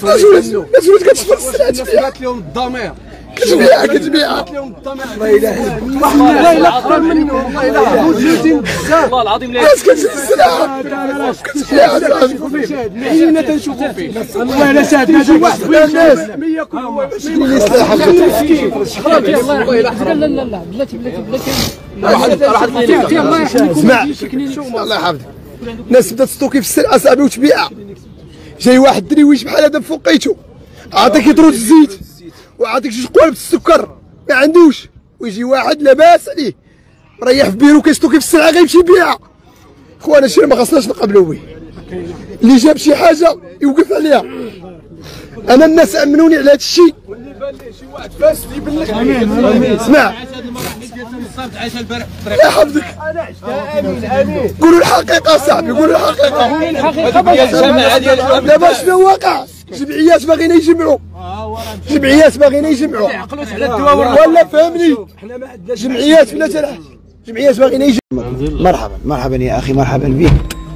الناس ولات كتشبر السلعه تبيع لهم الضمير كتبيع لا اله الا الله لا اله اكثر منه والله لا موجودين بزاف والله العظيم لا الناس كتشري السلعه كتبيع حينا تنشوفوا فيه والله لا ساعدنا هذا واحد الناس 100 كلهم شكون يصلح والله لا لا لا لا بلاتي اسمع الله يحفظك الناس بدات تستوكي في السلعه صاحبي وتبيعها جاي واحد دريويش بحال هذا فوقيتو عطيك يطرود الزيت وعطيك شي قوالب السكر ما عندوش ويجي واحد لاباس عليه مريح في بيرو كيستوكي في السلعه غيمشي يبيعها خونا شي ما خصناش نقبلوا به اللي جاب شي حاجه يوقف عليها انا الناس امنوني على هذا الشيء واللي بان ليه شي واحد فاسد يبان لك اسمع يا حفظك قولوا الحقيقه صاحبي قولوا الحقيقه دابا شنو واقع جمعيات باغيين يجمعوا ولا فهمني جمعيات ولا تلعب جمعيات باغيين يجمعوا مرحبا يا اخي مرحبا بك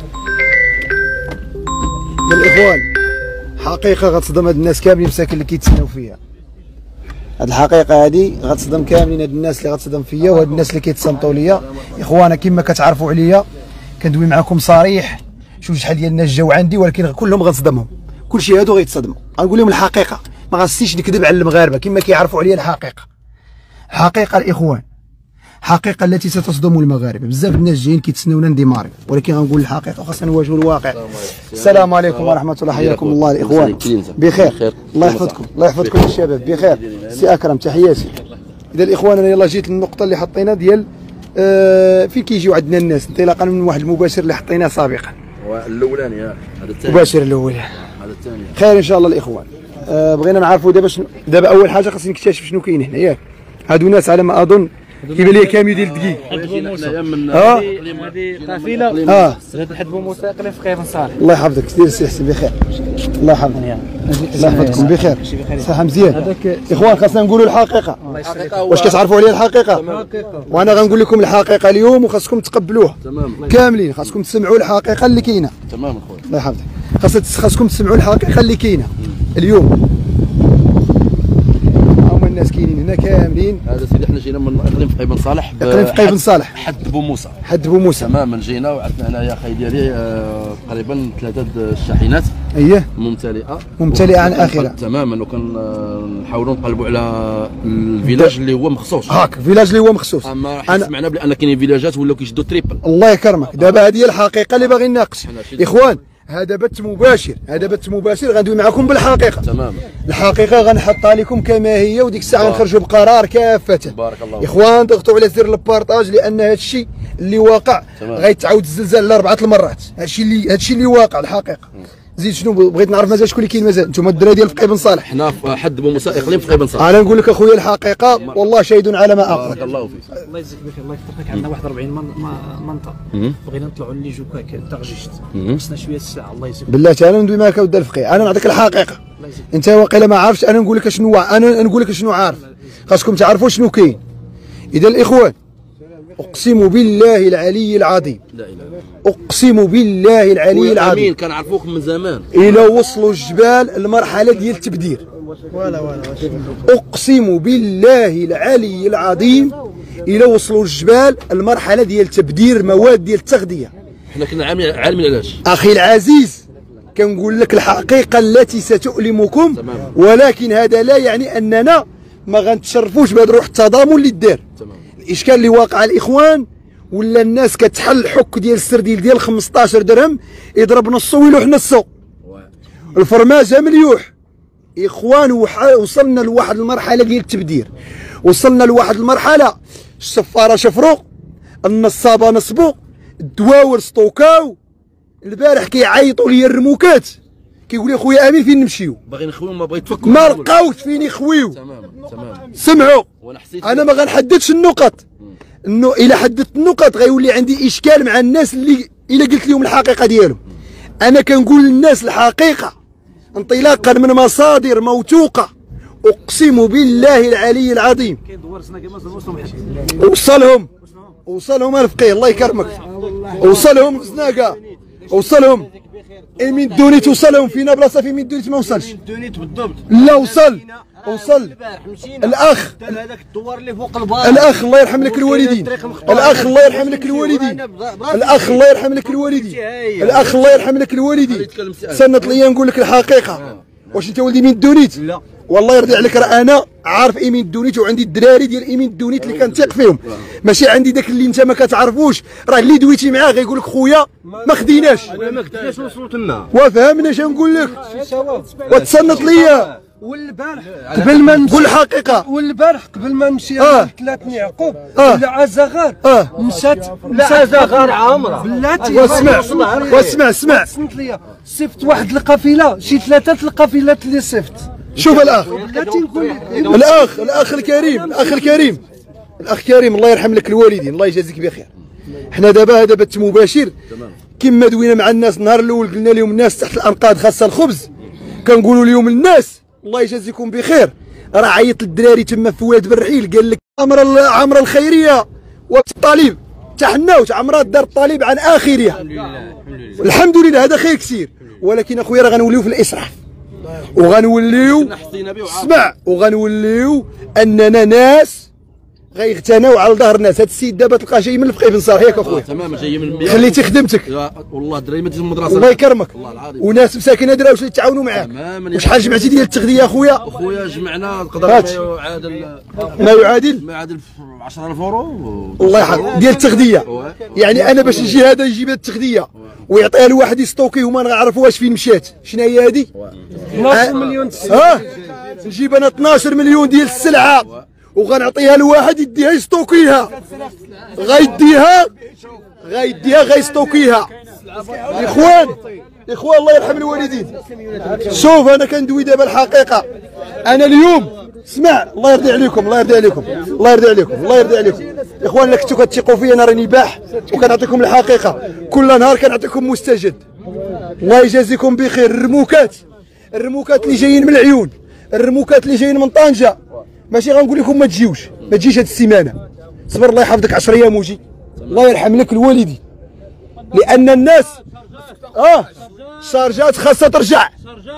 الاخوان حقيقه غتصدم هاد الناس كاملين مساكن اللي كيتسناو فيها هاد الحقيقه هادي غتصدم كاملين هاد الناس اللي غتصدم فيا وهاد الناس اللي كيتصنتوا ليا اخوانا كما كتعرفوا عليا كندوي معكم صريح شوف شحال ديال الناس جاو عندي ولكن كلهم غنصدمهم كلشي هادو غيتصدموا غنقول لهم الحقيقه ما غنستيش نكذب على المغاربه كما كيعرفوا عليا الحقيقه الاخوان حقيقه التي ستصدم المغاربه بزاف الناس جايين كيتسناونا نديماري ولكن غنقول الحقيقه وخاصنا نواجهوا الواقع السلام عليكم ورحمه الله حياكم الله الاخوان بخير الله يحفظكم الشباب بخير سي اكرم تحياتي اذا الاخوان انا يلاه جيت للنقطه اللي حطينا ديال فين كيجيو عندنا الناس انطلاقا من واحد المباشر اللي حطيناه سابقا الاولاني هذا الثاني مباشر الاول هذا الثاني خير ان شاء الله الاخوان بغينا نعرفوا دابا اول حاجه خاصني نكتشف شنو كاين هنا ياك هادو ناس على ما اظن كيبان لي كامل ديال الدقيق هذه قافله سيد الحد بوموسى قريب في قيبن صالح الله يحفظك سير سي حسين بخير الله يحفظك الله يحفظكم بخير صحه مزيان اخوان خاصنا نقولوا الحقيقه واش كتعرفوا عليا الحقيقه وانا غنقول لكم الحقيقه اليوم وخاصكم تقبلوها كاملين خاصكم تسمعوا الحقيقه اللي كاينه تمام اخويا الله يحفظك خاصكم تسمعوا الحقيقه اللي كاينه اليوم الناس كاينين هنا كاملين هذا سيدي حنا جينا من اقليم في قيبن صالح حد بوموسى تماما جينا وعندنا هنايا خاي ديالي تقريبا 3 الشاحنات ممتلئه عن اخره تماما وكنحاولوا نقلبوا على الفيلاج اللي هو مخصوص فيلاج اللي هو مخصوص اما حيت سمعنا بان كاينين فيلاجات ولاو كيشدوا تريبل الله يكرمك دابا هذه هي الحقيقه اللي باغي نناقش اخوان هذا بث مباشر غندوي معكم بالحقيقه تماما الحقيقه غنحطها لكم كما هي وديك الساعه نخرجوا بقرار كافه بارك الله اخوان ضغطوا على زر البارطاج لان هذا الشيء اللي واقع غيتعاود الزلزال 4 المرات هذا الشيء اللي واقع الحقيقه زيد شنو بغيت نعرف مازال شكون اللي كاين مازال انتم الدراري ديال في قيبن صالح حنا في حد بوموسى اقليم في قيبن صالح انا نقول لك اخويا الحقيقه والله شهيد على ما اقول بارك الله فيك الله يجزيك بخير الله يكثر لك عندنا 41 منطقه بغينا نطلعوا اللي جوكا تغجيجت خصنا شويه الساعه الله يجزيك بالله تعالى ندوي معك اودي الفقيه انا نعطيك الحقيقه انت واقيلا ما عارفش انا نقول لك شنو عارف خاصكم تعرفوا شنو كاين اذا الاخوان اقسم بالله العلي العظيم لا اله الا الله اقسم بالله العلي العظيم امين كنعرفوكم من زمان الى وصلوا الجبال المرحله ديال التبدير اقسم بالله العلي العظيم الى وصلوا الجبال المرحله ديال تبدير المواد ديال التغذيه حنا كنا عالمين علاش اخي العزيز كنقول لك الحقيقه التي ستؤلمكم ولكن هذا لا يعني اننا ما غنتشرفوش بهذا روح التضامن اللي دار الاشكال اللي واقع الاخوان ولا الناس كتحل حك ديال السرديل ديال 15 درهم يضرب نصو ويلوح نصو الفرماجه مليوح اخوان وصلنا لواحد المرحله ديال التبدير وصلنا لواحد المرحله الشفاره شفروا النصابه نصبوا الدواور سطوكاو البارح كيعيطوا لي الرموكات كيقول لي خويا امين فين نمشيو باغي نخويو ما بغيت تفكروا ما لقاوش فين يخويو تمام سمعوا وانا حسيت انا ما غنحددش النقط انه الا حددت النقط غيولي عندي اشكال مع الناس اللي الا قلت لهم الحقيقه ديالهم انا كنقول للناس الحقيقه انطلاقا من مصادر موثوقه اقسم بالله العلي العظيم وصلهم الفقيه الله يكرمك وصلهم زناقه وصلهم ايمين دونيت وصلهم فينا بلاصه في ايمين دونيت ما وصلش دونيت بالضبط لا وصل الاخ هذاك الدوار اللي فوق البار الاخ الله يرحم لك الوالدين الاخ الله يرحم لك الوالدين الاخ الله يرحم لك الوالدين الاخ الله يرحم لك الوالدين سنط ليا نقول لك الحقيقه واش انت ولدي من دونيت لا والله يرضي عليك راه انا عارف ايمين دونيت وعندي الدراري ديال ايمين دونيت اللي كنثق فيهم ماشي عندي داك اللي انت ما كتعرفوش راه اللي دويتي معاه غيقول لك خويا ما خديناش ما كنتش وصلوا تما وفهمنا اش نقول لك وتصنت ليا والبارح قبل ما نمشي قول الحقيقه والبارح قبل ما نمشي ثلاث يعقوب ولا زغار مشات زغار عامره بلاتي واسمع صنت ليا صيفط واحد القافله شي ثلاثه القافلات اللي صيفط شوف الاخ بلاتي نقول الاخ الكريم الله يرحم لك الوالدين الله يجازيك بخير حنا دابا هذا بث مباشر كما دوينا مع الناس النهار الاول قلنا لهم الناس تحت الانقاض خاصها الخبز كنقولوا لهم الناس الله يجازيكم بخير راه عيط للدراري تما في واد بالرحيل قال لك عمره الخيريه والطالب تحناوت عمره دار الطالب عن اخرها الحمد لله هذا خير كثير ولكن اخويا راه غنوليو في الاسراف وغنوليو اسمع وغنوليو اننا ناس غيغتناو على ظهر الناس. هذا السيد دابا تلقاه جاي من الفقيه بن صالح ياك اخويا تماما جاي من خليتي خدمتك والله الدراري ما المدرسه الله يكرمك والله العظيم وناس مساكين هادرا واش يتعاونوا معاك وشحال جمعتي ديال التغذيه اخويا؟ اخويا جمعنا قدر ما يعادل 10000 اورو الله يحفظك ديال التغذيه. يعني انا باش نجي هذا يجيب التغذيه ويعطيها لواحد يستوكيه وما نعرفوا واش فين مشات شنو هي هذه 12 مليون نجيب انا 12 مليون ديال السلعه وغنعطيها لواحد يديها يستوكيها غيديها غيستوكيها. اخوان الله يرحم الوالدين شوف انا كندوي دابا الحقيقه انا اليوم اسمع الله يرضي عليكم اخوان اللي كنتو كتثقوا فيا انا راني باح وكنعطيكم الحقيقه كل نهار كنعطيكم مستجد الله يجازيكم بخير. الرموكات اللي جايين من العيون الرموكات اللي جايين من طنجه ماشي غنقول لكم ما تجيش هاد السيمانه صبر الله يحفظك 10 ايام وجي الله يرحم لك الوالدين لان الناس الشارجات خاصها ترجع.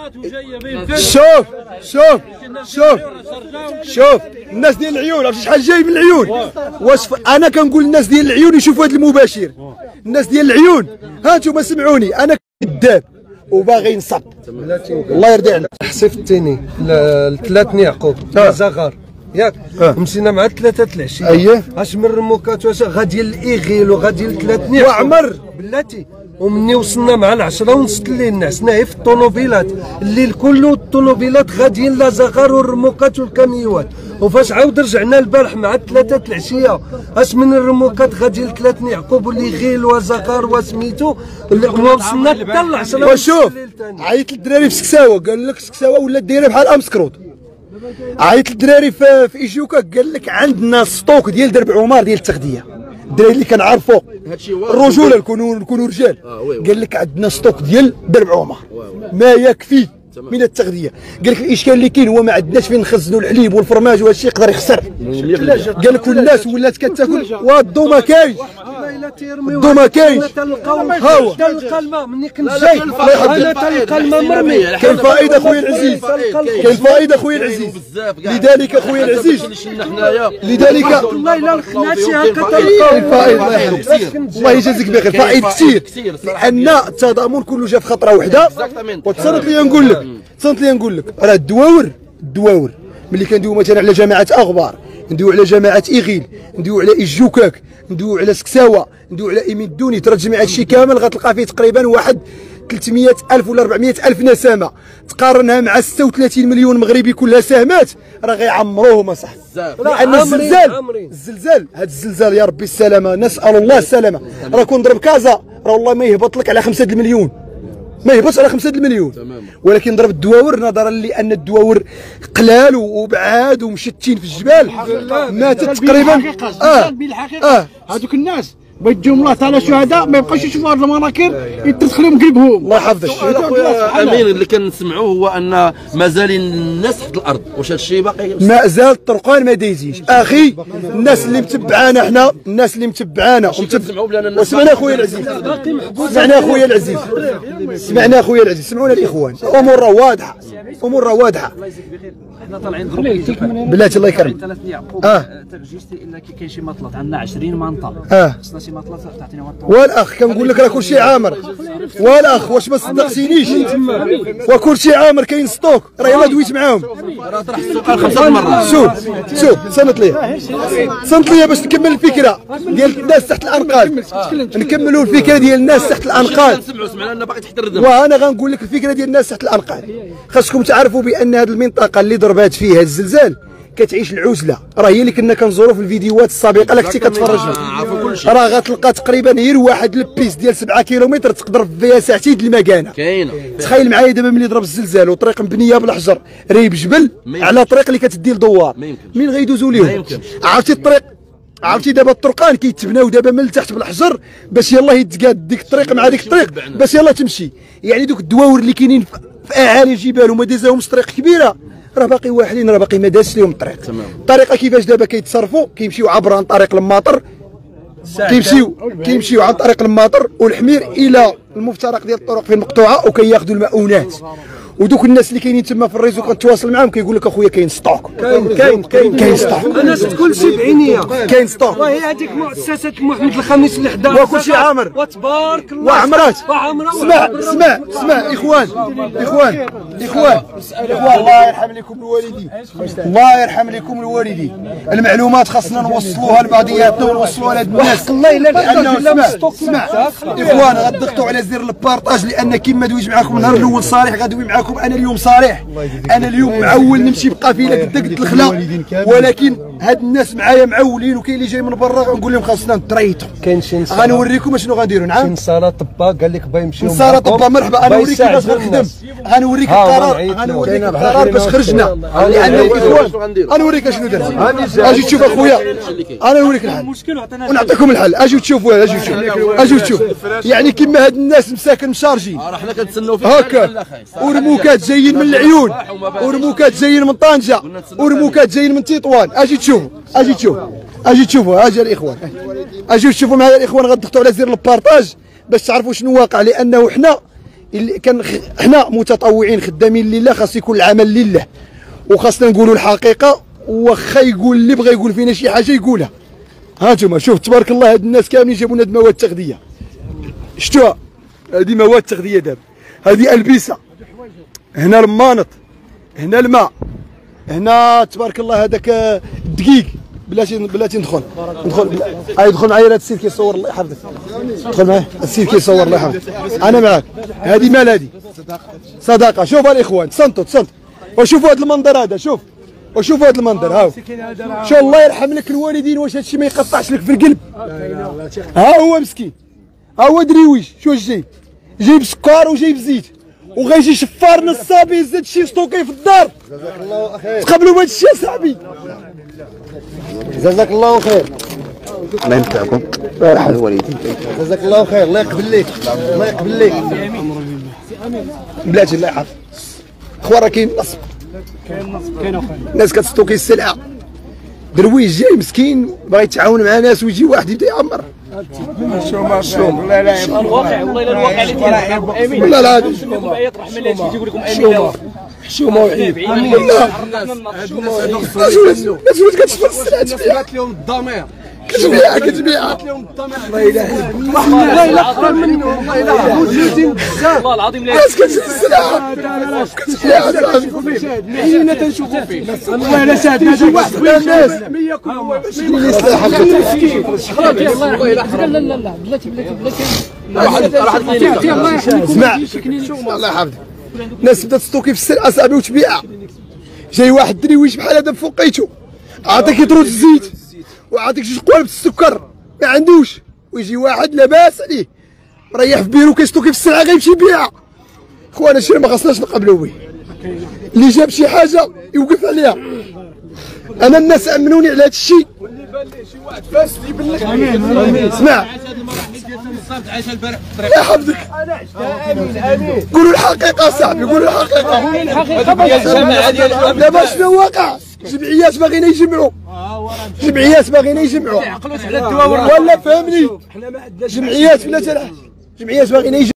شوف الناس ديال العيون عرفتي شحال جاي من العيون واش انا كنقول الناس ديال العيون يشوفوا هذا المباشر الناس ديال العيون ها انتم سمعوني انا كذاب وباغي نصب الله يرضي عليك. حسفتني الثلاث يعقوب زغار ياك مشينا مع الثلاثه العشيه اييه اش من رموكات واش غادي الايغيل وغادي الثلاث وعمر بلاتي ومني وصلنا مع 10 ونص الليل الناس هنا في الطوموبيلات الليل كله الطوموبيلات غاديين لا زغار والرموكات والكاميوات وفاش عاود رجعنا البارح مع الثلاثه العشيه اش من الرموكات غادي الثلاث يعقوب واللي غيل وزغار وسميتو وصلنا حتى 10. وشوف عيط للدراري في سكساوه قال لك سكساوه ولا دايره بحال امسكروط عيط للدراري في ايجوكا قال لك عندنا ستوك ديال درب عمر ديال التغذيه الدراري اللي كنعرفوا الرجوله نكونوا رجال قال لك عندنا ستوك ديال درب عمر ما يكفي من التغذيه. قال لك الاشكال اللي كاين هو ما عندناش فين نخزنوا الحليب والفرماج وهذا الشيء يقدر يخسر. قال لك الناس ولات كتاكل والضو ما كاينش الضو ما كاينش ها هو تلقى الماء مني كنت جاي انا تلقى الماء مرمي. كاين فائده خويا العزيز لذلك اخويا العزيز لذلك والله الا الخناشي هكا تلقى الفائده الله يجازيك بخير فائد كثير لان التضامن كله جا في خطره واحده. وتصنت لي نقول لك راه الدواور ملي كندويو مثلا على جماعه اغبار ندويو على جماعه ايغيل ندويو على ايجوكاك ندويو على سكساوه ندويو على ايمين دوني ترجمع هادشي كامل غتلقى فيه تقريبا واحد 300,000 ولا 400,000 نسمه تقارنها مع 36 مليون مغربي كلها ساهمات راه غيعمروهم اصاحبي. لان هذا الزلزال يا ربي السلامه نسال الله السلامه راه كون ضرب كازا راه والله ما يهبط لك على 5 المليون ما يهبطش على 5 المليون ولكن ضرب الدواور نظرا لان الدواور قلال وبعاد ومشتين في الجبال ماتت تقريبا بالحقيقه هذوك الناس بيديهم الله تعالى شهداء ما يبقاوش يشوفوا هاد المناكر يتدخلوا من قلبهم. الله يحفظك. خويا امين اللي كنسمعوه هو ان مازال الناس تحت الارض، واش هذا الشيء باقي؟ مازال الطرقان ما دايزينش اخي. الناس اللي متبعانا حنا، الناس اللي متبعانا وسمعنا اخويا العزيز، سمعنا اخويا العزيز، سمعنا اخويا العزيز، سمعونا الاخوان. الامور راه واضحه، الامور راه واضحه. حنا طالعين بلاتي الله يكرمك. 3 يعقوب ترجيستي الا كاين شي مطلط عندنا 20 منطقه خصنا شي مطلط تعطينا واحد. والاخ كنقول لك راه كلشي عامر. والاخ واش ما صدقتينيش؟ وكلشي عامر كاين ستوك، راه يلاه دويت معاهم. راه طرح السؤال 5 مرات. شوف صنت لي باش نكمل الفكره ديال الناس تحت الانقاض. نكملوا الفكره ديال الناس تحت الانقاض. سمعنا ان باقي تحت الردم. وانا غنقول لك الفكره ديال الناس تحت الانقاض. خاصكم تعرفوا بان هذه المنطقه اللي ضربات فيها الزلزال كتعيش العزله، راه هي اللي كنا كنزوروا في الفيديوهات السابقه اللي كنتي كتفرج فيها. راه غتلقى تقريبا غير واحد البيس ديال 7 كيلومتر تقدر فيها ساعتين د المكانه. كاينه. تخيل معايا دابا ملي ضرب الزلزال وطريق مبنيه بالحجر ريب جبل على طريق اللي كتدي لدوار، مين غيدوزوا ليهم؟ عرفتي الطريق، عرفتي دابا الطرقان كيتبناو دابا من التحت بالحجر باش يلاه يتقاد ديك الطريق مع ديك الطريق باش يلاه تمشي. يعني دوك الدواور اللي كاينين في اعالي الجبال وما دازاهمش طريق كبيره راه باقي واحدين، راه باقي ما دازش لهم الطريق. الطريقه كيفاش دابا كيتصرفوا؟ كيمشيو عبر عن طريق الماطر، كيمشيو عن طريق الماطر والحمير الى المفترق ديال الطرق فين مقطوعه وكياخذوا المؤونات. ودوك الناس اللي كاينين تما في الريزو كنتواصل معاهم كيقول لك اخويا كاين ستوك، كاين ستوك. انا شفت كلشي بعينيا، كاين ستوك. وهي هذيك مؤسسه محمد الخميس اللي حداها وكلشي عامر وتبارك الله وعمرات. اسمع اخوان الله يرحم لكم الوالدين، الله يرحم لكم الوالدين. المعلومات خاصنا نوصلوها لبعضياتنا ونوصلوها لهاد الناس. الله الا اسمع اخوان غضغطوا على زر البارطاج لان كما دويت معكم النهار الاول صالح غادوي معكم انا اليوم صالح. انا اليوم معول نمشي بقافله قد الخلا، ولكن هاد الناس معايا معولين وكاين اللي جاي من برا غنقول لهم خاصنا نتريطوا. كاين شي غنوريكم اشنو غنديروا. نعم شي نصارى طبا قال لك باغي يمشيو نصارى طبا مرحبا. انا نوريك كيفاش غنخدم، غنوريك القرار باش خرجنا. لان الاخوان غنوريك اشنو درت. اجي تشوف اخويا، انا نوريك الحل ونعطيكم الحل. اجيو تشوفوا، اجيو تشوف. يعني كيما هاد الناس مساكن مشارجين حنا كنتسناو فيك هكا، ورموكات جايين من العيون، ورموكات جايين من طنجه، ورموكات جايين من تطوان. اجي تشوفوا اجي الاخوان، اجيو تشوفوا معايا الاخوان. غتضغطوا على زر البارطاج باش تعرفوا شنو واقع، لانه حنا متطوعين خدامين لله، خاص يكون العمل لله وخاصنا نقولوا الحقيقه. واخا يقول اللي بغى يقول فينا شي حاجه يقولها. ها انتم شوف تبارك الله هاد الناس كاملين جابوا لنا مواد تغذيه، شفتوها؟ هذه مواد تغذيه دابا، هذه البسه، هنا المانط، هنا الماء، هنا تبارك الله هذاك الدقيق. بلاتي ندخل يدخل معايا هذا السيد كيصور الله يحفظك. دخل معايا السيد كيصور الله يحفظك، انا معاك. هذه مال هذه صدقه. شوف الاخوان تصنتوا وشوفوا هذا المنظر هذا، وشوفوا هذا المنظر. هاو شو الله يرحم لك الوالدين. واش هذا الشيء ما يقطعش لك في القلب؟ ها هو مسكين، ها هو درويش. شو جايب سكر وجايب زيت وغيجي شفار نصابي يزيد شي ستوكي في الدار. جزاك الله خير. تقبلوا بهذا الشيء اصاحبي. جزاك الله خير. الله يمتعكم ويرحم الوالدين. جزاك الله خير. الله يقبل لك، الله يقبل لك. بلاتي الله يحفظ. اخوان راه كاين نصب، الناس كتستوكي السلعه. درويش جاي مسكين باغي يتعاون مع ناس ويجي واحد يبدا يعمر. مشوم لا لا الواقع، والله الا الواقع اللي كاين امين. لا لا يطرح من اللي يجي يقول لكم امين حشومه وعيب. والله الناس كتشوف السلعه تبيعات لهم الضمير، كتبيعها الله يلاه الله يلا اكثر منه. والله العظيم الناس كتشوف السلعه كتبيعها حينا تنشوفوا فيه. والله الا شاهد هذا واحد الناس 100 كل هو لا لا لا بلاتي اسمع الله يحفظك. الناس بدات تستوكي في السلعه صاحبي وتبيعها. جاي واحد درويش بحال هذا بفوقيتو عطيك يطرد الزيت وعطيك شي قوالب السكر ما عندوش، ويجي واحد لاباس عليه مريح في بيرو كيستوكي في السلعه غيمشي يبيعها. خونا الشيء ما خصناش نقبلوا به. اللي جاب شي حاجه يوقف عليها. انا الناس امنوني على هذا الشيء اسمع الله يحفظك قولوا الحقيقه صاحبي قولوا الحقيقه دابا شنو واقع جمعيات باغيين يجمعوا ولا فهمني جمعيات بلا جمعيات باغيين